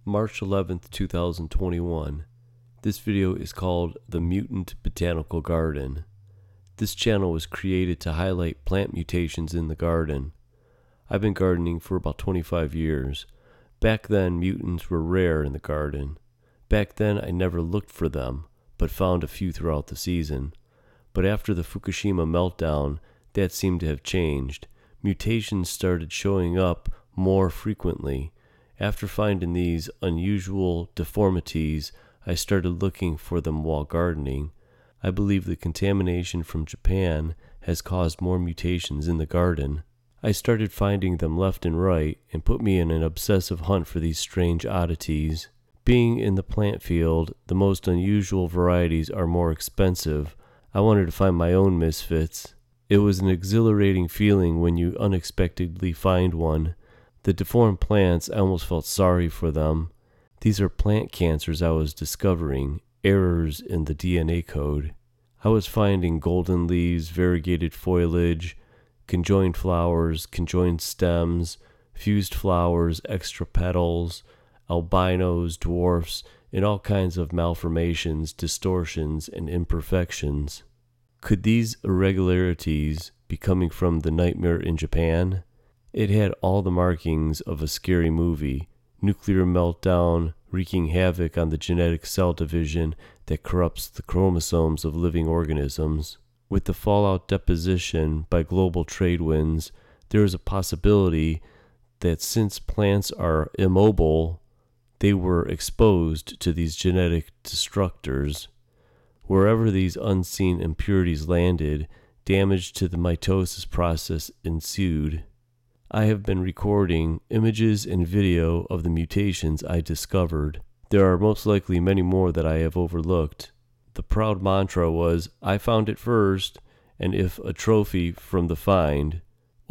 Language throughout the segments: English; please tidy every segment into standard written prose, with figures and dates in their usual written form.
March 11th, 2021. This video is called The Mutant Botanical Garden. This channel was created to highlight plant mutations in the garden. I've been gardening for about 25 years. Back then, mutants were rare in the garden. Back then, I never looked for them, but found a few throughout the season. But after the Fukushima meltdown, that seemed to have changed. Mutations started showing up more frequently. After finding these unusual deformities, I started looking for them while gardening. I believe the contamination from Japan has caused more mutations in the garden. I started finding them left and right and put me in an obsessive hunt for these strange oddities. Being in the plant field, the most unusual varieties are more expensive. I wanted to find my own misfits. It was an exhilarating feeling when you unexpectedly find one. The deformed plants, I almost felt sorry for them. These are plant cancers I was discovering, errors in the DNA code. I was finding golden leaves, variegated foliage, conjoined flowers, conjoined stems, fused flowers, extra petals, albinos, dwarfs, and all kinds of malformations, distortions, and imperfections. Could these irregularities be coming from the nightmare in Japan? It had all the markings of a scary movie. Nuclear meltdown, wreaking havoc on the genetic cell division that corrupts the chromosomes of living organisms. With the fallout deposition by global trade winds, there is a possibility that since plants are immobile, they were exposed to these genetic destructors. Wherever these unseen impurities landed, damage to the mitosis process ensued. I have been recording images and video of the mutations I discovered. There are most likely many more that I have overlooked. The proud mantra was, I found it first, and if a trophy from the find.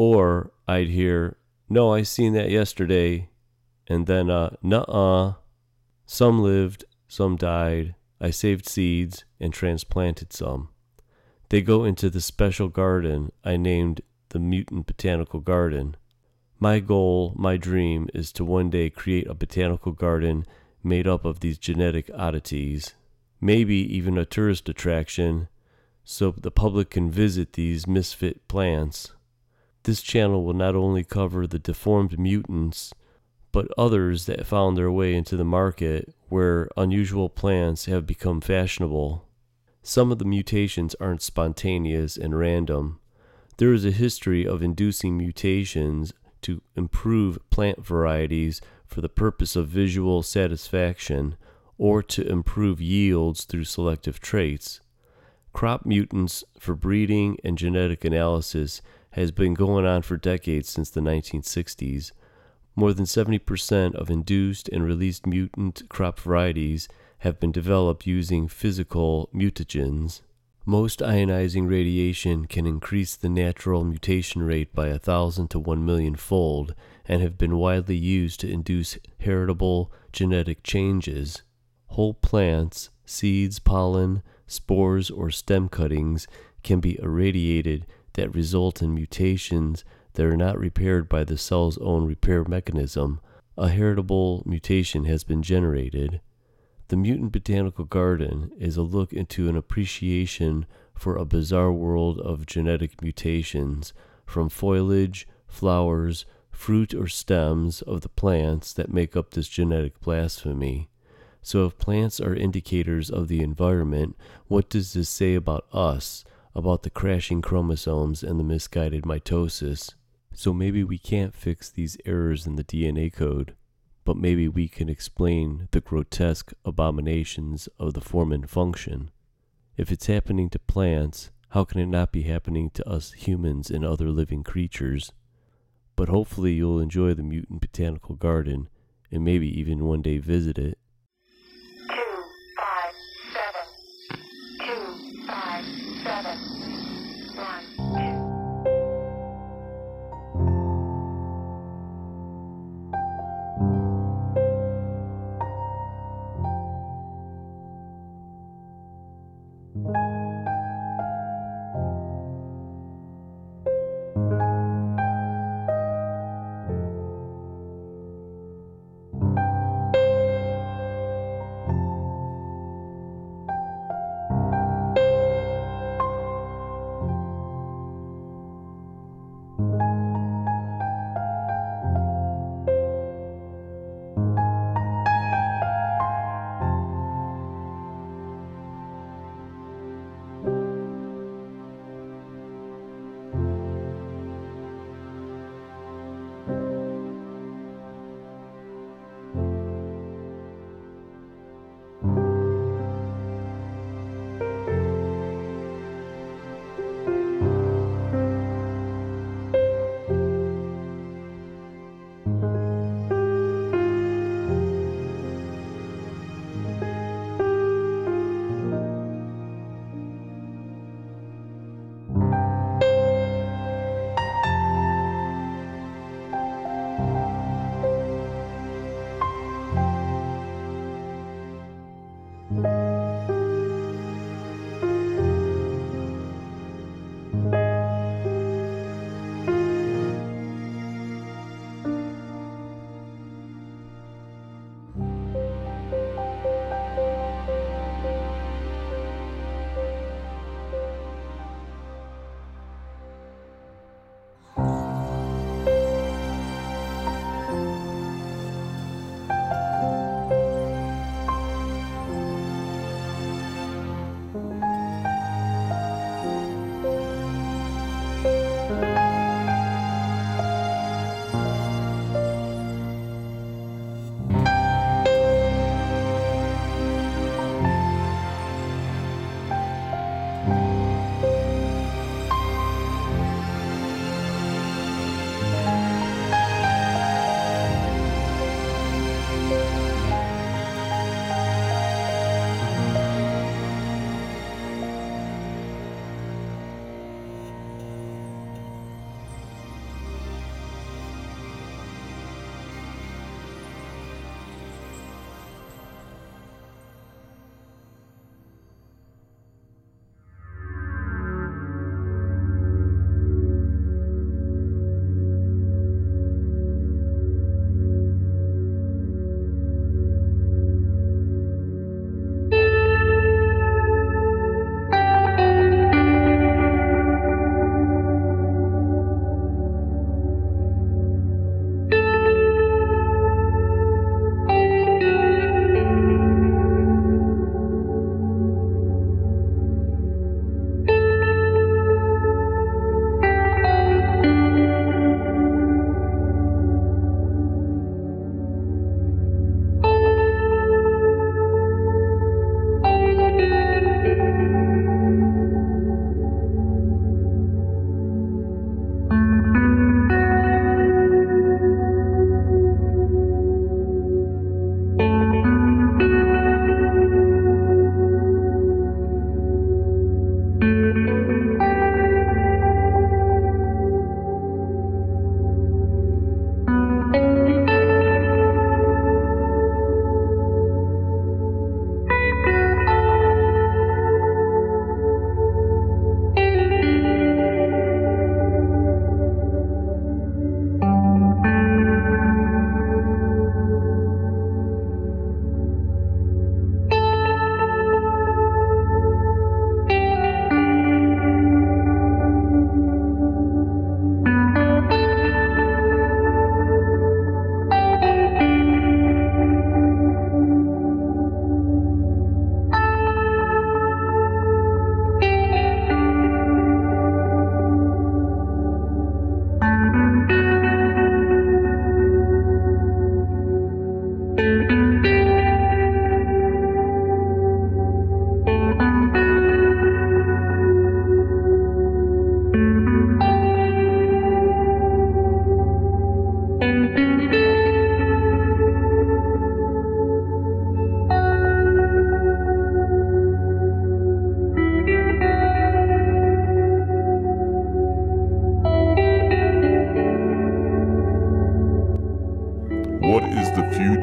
Or I'd hear, no, I seen that yesterday, and then, nuh-uh. Some lived, some died. I saved seeds and transplanted some. They go into the special garden I named the Mutant Botanical Garden. My goal, my dream, is to one day create a botanical garden made up of these genetic oddities. Maybe even a tourist attraction, so the public can visit these misfit plants. This channel will not only cover the deformed mutants, but others that found their way into the market where unusual plants have become fashionable. Some of the mutations aren't spontaneous and random. There is a history of inducing mutations to improve plant varieties for the purpose of visual satisfaction or to improve yields through selective traits. Crop mutants for breeding and genetic analysis has been going on for decades since the 1960s. More than 70% of induced and released mutant crop varieties have been developed using physical mutagens. Most ionizing radiation can increase the natural mutation rate by 1,000 to 1,000,000 fold and have been widely used to induce heritable genetic changes. Whole plants, seeds, pollen, spores, or stem cuttings can be irradiated that result in mutations that are not repaired by the cell's own repair mechanism. A heritable mutation has been generated. The Mutant Botanical Garden is a look into an appreciation for a bizarre world of genetic mutations, from foliage, flowers, fruit or stems of the plants that make up this genetic blasphemy. So if plants are indicators of the environment, what does this say about us, about the crashing chromosomes and the misguided mitosis? So maybe we can't fix these errors in the DNA code, but maybe we can explain the grotesque abominations of the form and function. If it's happening to plants, how can it not be happening to us humans and other living creatures? But hopefully you'll enjoy the Mutant Botanical Garden and maybe even one day visit it. 257 2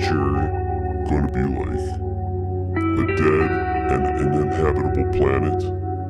future going to be like? A dead and uninhabitable planet?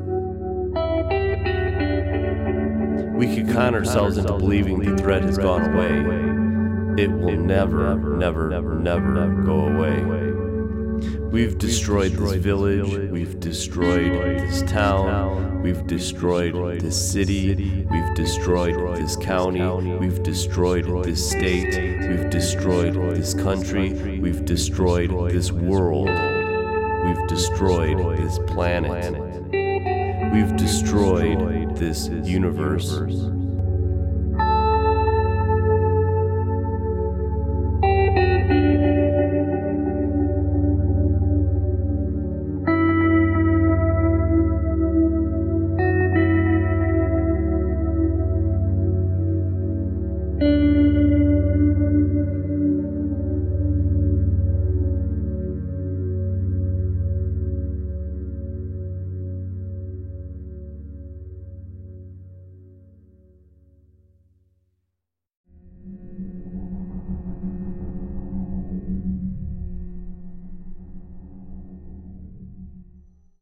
We could con ourselves into believing the threat has gone away. It will never, never, never go away. We've destroyed this village, we've destroyed this town, we've destroyed this city, we've destroyed this county, we've destroyed this state, we've destroyed this country, we've destroyed this world, we've destroyed this planet, we've destroyed this universe.